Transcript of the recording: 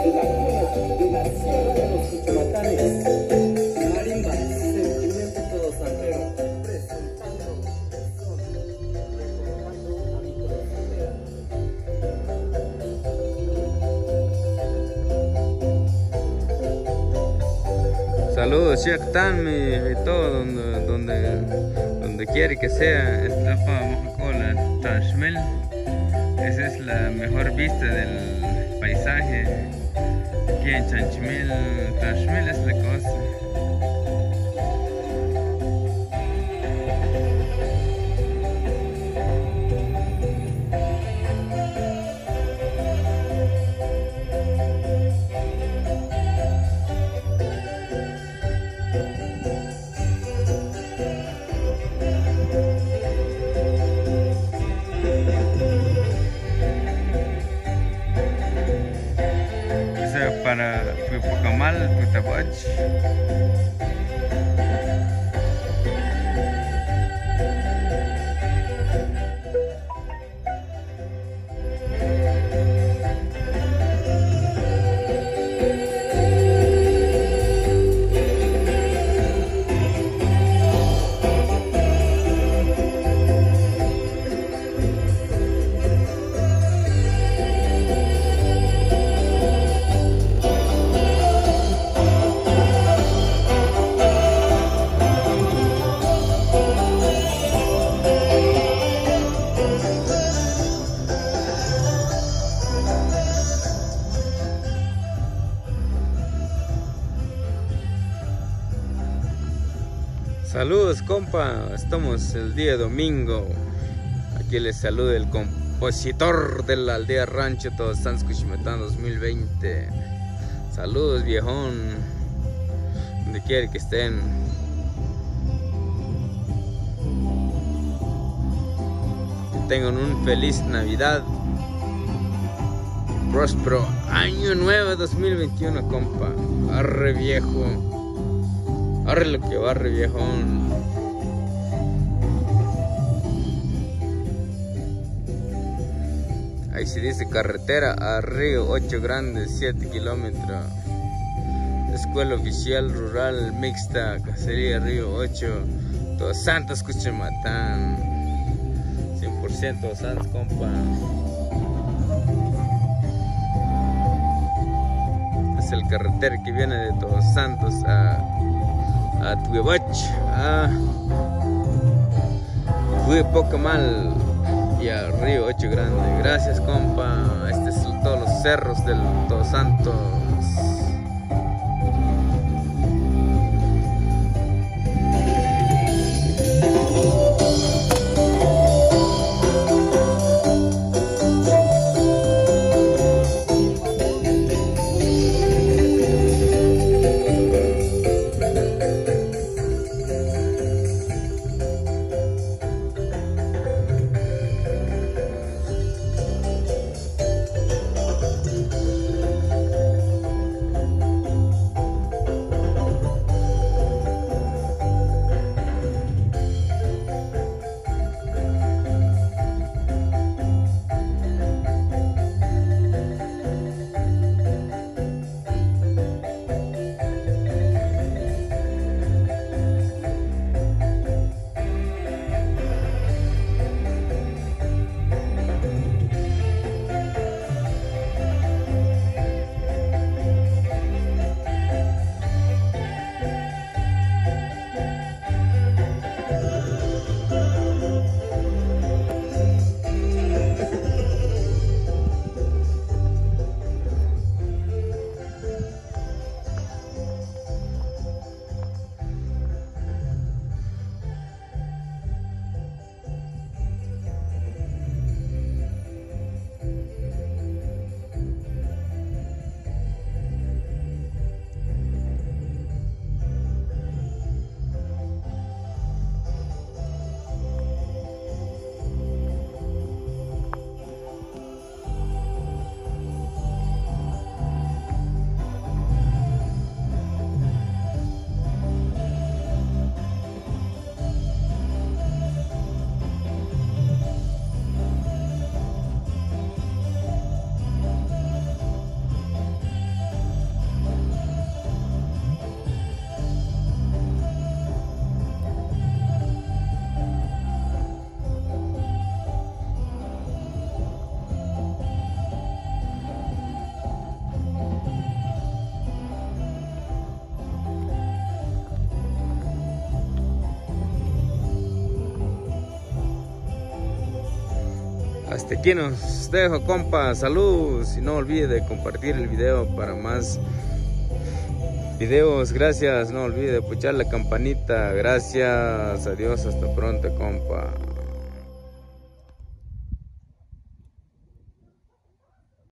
la cuna de la Sierra de los Cuchumatanes. Marimba, sentimiento todo santero, presentando son, recordando a mi corazón. Saludos, Shaktan, mi todo, donde quiere que sea. Esta Mojacola, Tanshmel. Esa es la mejor vista del paisaje. Aquí en Chanchmel, Tanshmel es la cosa. Para Pucamal, Putabach. Saludos, compa, estamos el día domingo. Aquí les saluda el compositor de la aldea Rancho Todos Santos Cuchimatán 2020. Saludos, viejón, donde quiera que estén. Que tengan un feliz Navidad, próspero año nuevo 2021, compa. Arre, viejo. Arre lo que barre, viejón. Ahí se dice carretera a Río 8 Grandes, 7 kilómetros. Escuela Oficial Rural Mixta, Cacería Río 8, Todos Santos Cuchimatán. 100% Todos Santos, compa. Este es el carretera que viene de Todos Santos a Tuebach, Pucamal y a Río 8 Grande. Gracias, compa. Este es todos los cerros del Todos Santos. Hasta aquí nos dejo, compa. Saludos y no olvide de compartir el video para más videos. Gracias, no olvide de puchar la campanita. Gracias, adiós, hasta pronto, compa.